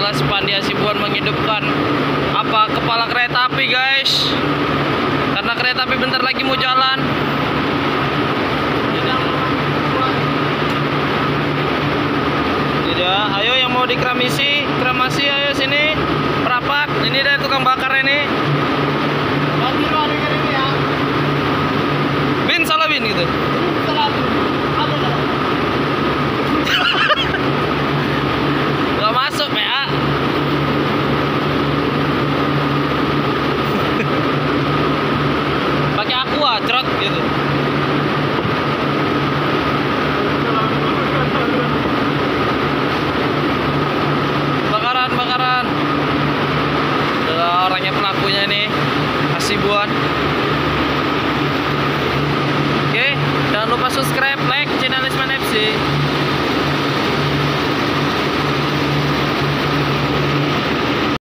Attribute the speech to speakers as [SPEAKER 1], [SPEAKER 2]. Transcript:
[SPEAKER 1] adalah Spandi Hasibuan menghidupkan kepala kereta api, guys. Karena kereta api bentar lagi mau jalan. Tidak, ayo yang mau dikramasi, ayo sini. Merapat. Ini dari tukang bakar ini. Bin, salah bin gitu. Gak masuk ya. Pakai aqua, cerot gitu. Bakaran. Adalah orangnya, pelakunya ini, Hasibuan. Oke, jangan lupa subscribe, like channel Isman FC.